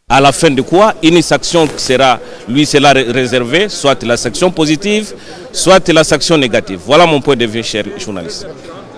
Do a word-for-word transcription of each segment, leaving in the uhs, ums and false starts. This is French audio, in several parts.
À la fin de quoi, une sanction sera, lui, sera réservée, soit la sanction positive, soit la sanction négative. Voilà mon point de vue, cher journaliste.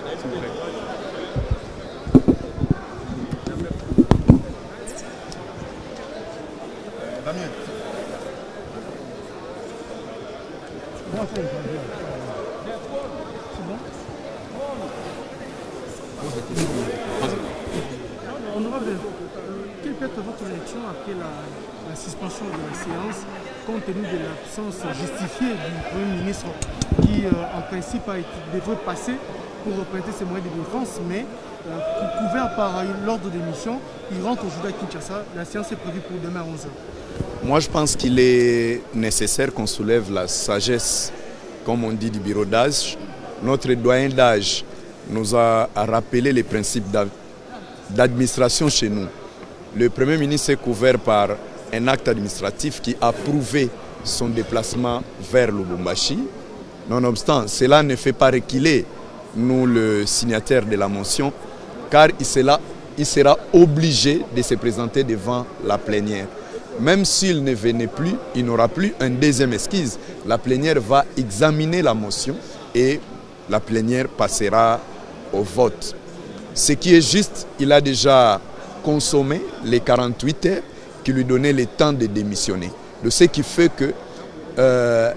Quelle peut être votre réaction après la, la suspension de la séance, compte tenu de l'absence justifiée du Premier ministre qui, euh, en principe, a été, devrait passer pour représenter ses moyens de défense, mais euh, couvert par l'ordre d'émission, il rentre aujourd'hui à Kinshasa. La séance est prévue pour demain à onze heures. Moi, je pense qu'il est nécessaire qu'on soulève la sagesse, comme on dit, du bureau d'âge. Notre doyen d'âge nous a rappelé les principes d'administration chez nous. Le Premier ministre est couvert par un acte administratif qui a prouvé son déplacement vers Lubumbashi. Nonobstant, cela ne fait pas reculer, nous, le signataire de la motion, car il sera, il sera obligé de se présenter devant la plénière. Même s'il ne venait plus, il n'aura plus un deuxième esquisse. La plénière va examiner la motion et la plénière passera au vote. Ce qui est juste, il a déjà consommé les quarante-huit heures qui lui donnaient le temps de démissionner. De ce qui fait que euh,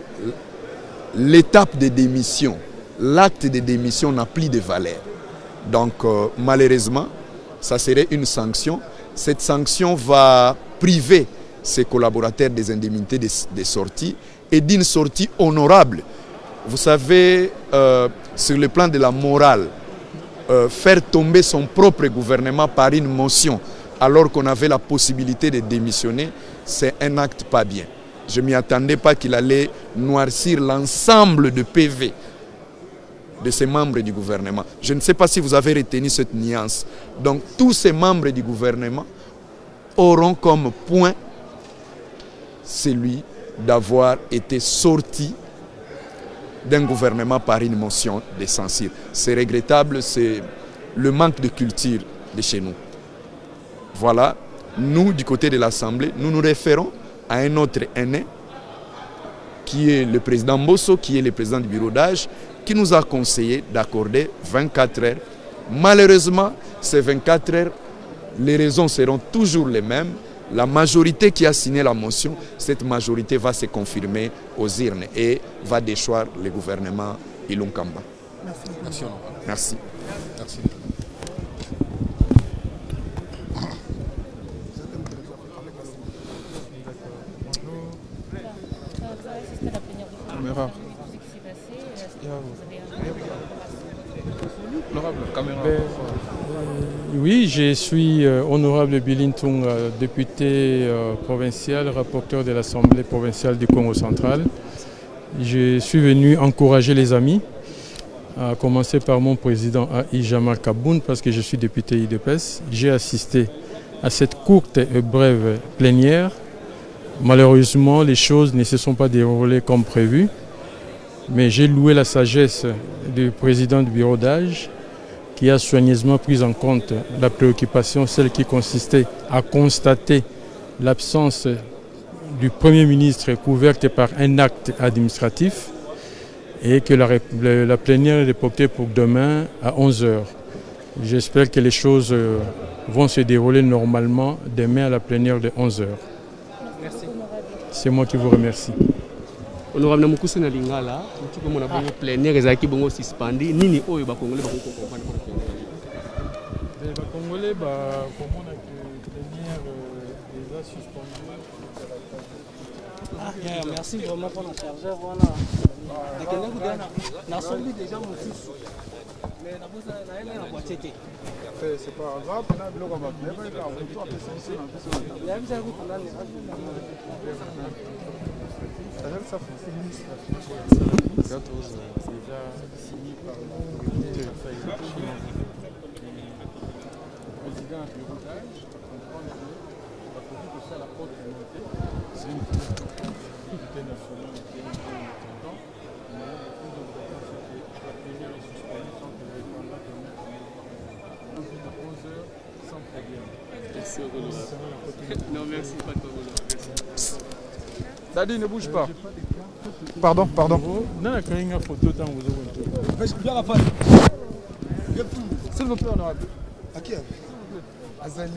l'étape de démission, l'acte de démission n'a plus de valeur. Donc euh, malheureusement, ça serait une sanction. Cette sanction va priver ses collaborateurs des indemnités de, de sortie et d'une sortie honorable. Vous savez, euh, sur le plan de la morale, euh, faire tomber son propre gouvernement par une motion alors qu'on avait la possibilité de démissionner, c'est un acte pas bien. Je ne m'y attendais pas qu'il allait noircir l'ensemble de P V de ces membres du gouvernement. Je ne sais pas si vous avez retenu cette nuance. Donc tous ces membres du gouvernement auront comme point celui d'avoir été sorti d'un gouvernement par une motion de censure. C'est regrettable, c'est le manque de culture de chez nous. Voilà, nous, du côté de l'Assemblée, nous nous référons à un autre aîné, qui est le président Mbosso, qui est le président du bureau d'âge, qui nous a conseillé d'accorder vingt-quatre heures. Malheureusement, ces vingt-quatre heures, les raisons seront toujours les mêmes. La majorité qui a signé la motion, cette majorité va se confirmer aux urnes et va déchoir le gouvernement Ilunkamba. Merci. Merci. Merci. Caméra. Oui, je suis euh, honorable Bilintung, euh, député euh, provincial, rapporteur de l'Assemblée provinciale du Congo central. Je suis venu encourager les amis, à commencer par mon président Aïe Jamal Kaboun, parce que je suis député I D P S. J'ai assisté à cette courte et brève plénière. Malheureusement, les choses ne se sont pas déroulées comme prévu, mais j'ai loué la sagesse du président du bureau d'âge, qui a soigneusement pris en compte la préoccupation, celle qui consistait à constater l'absence du Premier ministre couverte par un acte administratif et que la, la plénière est reportée pour demain à onze heures. J'espère que les choses vont se dérouler normalement demain à la plénière de onze heures. Merci. C'est moi qui vous remercie. Honorable Namukusa na Lingala, tu peux mon abonné plénière et qui bongo suspendu, nini oyo ba congolais ba comprendre pour les Congolais ba comment on a que plénière déjà suspendu. Ah yeah, merci vraiment pour le chargeur voilà. De quel coup d'ana na sombi déjà mon fils. Mais na bosa na elle na boîte té. C'est pas grave, on a bloqué ma mais pas grave, on doit faire censure en plus. Il y a déjà beaucoup là. Ça fait quatorze déjà signé par le président du bureau d'âge, comprend la politique que ça la porte montée. C'est une unité nationale qui est un peu important. Mais le plus important, c'est que la plénière est suspendue sans que le répondant de mettre en onze heures sans problème. Merci, honorable. Non, merci, pas de problème. Merci. Dadi, ne bouge pas. Pardon, pardon. Non, il y a une photo dans vous. Viens la face. S'il vous plaît, honorable. À qui? Azali.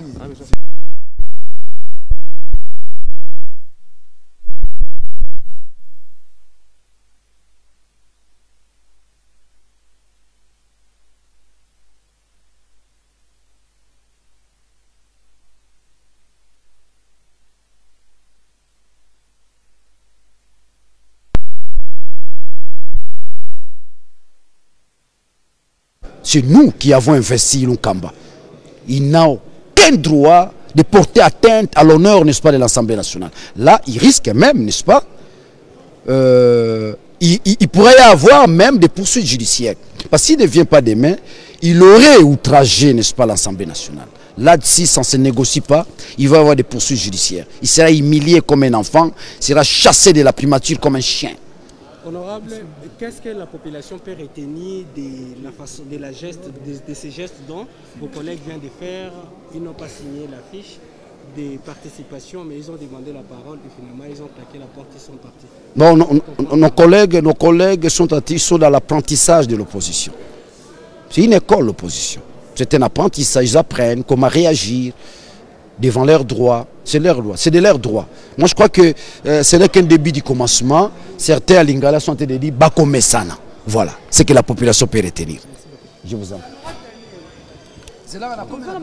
C'est nous qui avons investi Lunkamba. Il n'a aucun droit de porter atteinte à l'honneur, n'est-ce pas, de l'Assemblée nationale. Là, il risque même, n'est-ce pas, euh, il, il, il pourrait y avoir même des poursuites judiciaires. Parce qu'il ne vient pas demain, il aurait outragé, n'est-ce pas, l'Assemblée nationale. Là-dessus, ça ne se négocie pas, il va y avoir des poursuites judiciaires. Il sera humilié comme un enfant, il sera chassé de la primature comme un chien. Honorable, qu'est-ce que la population peut retenir de la façon, de la geste, de, de ces gestes dont vos collègues viennent de faire? Ils n'ont pas signé la fiche de participation, mais ils ont demandé la parole et finalement ils ont claqué la porte, ils sont partis. Non, nos, nos collègues, nos collègues sont, sont dans l'apprentissage de l'opposition. C'est une école, l'opposition. C'est un apprentissage, ils apprennent comment réagir devant leurs droits. C'est leur droit, c'est de leurs droits. Moi je crois que euh, ce n'est qu'un début du commencement. Certains à Lingala sont en train de dire Bako Messana. Voilà, c'est que la population peut retenir. Je vous en prie. C'est là la première.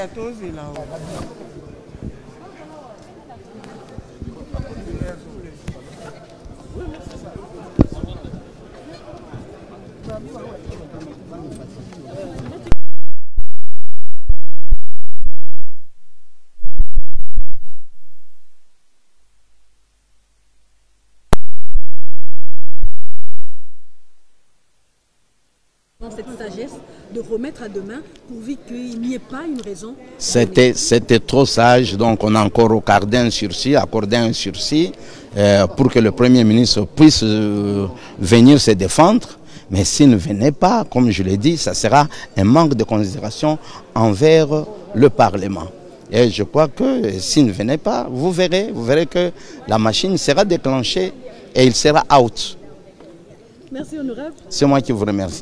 Cette sagesse de remettre à demain pourvu qu'il n'y ait pas une raison. C'était c'était trop sage, donc on a encore accordé un sursis, accordé un sursis euh, pour que le Premier ministre puisse euh, venir se défendre. Mais s'il ne venait pas, comme je l'ai dit, ça sera un manque de considération envers le Parlement. Et je crois que s'il ne venait pas, vous verrez, vous verrez que la machine sera déclenchée et il sera out. Merci, honorable. C'est moi qui vous remercie.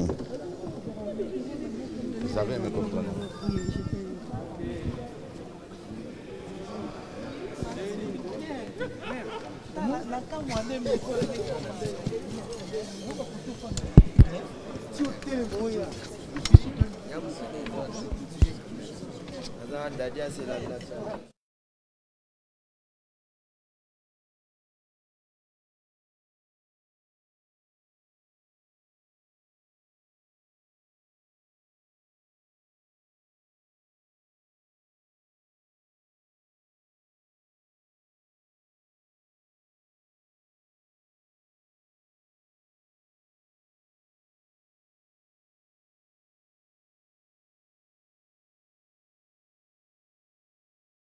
Vous avez mes coordonnées.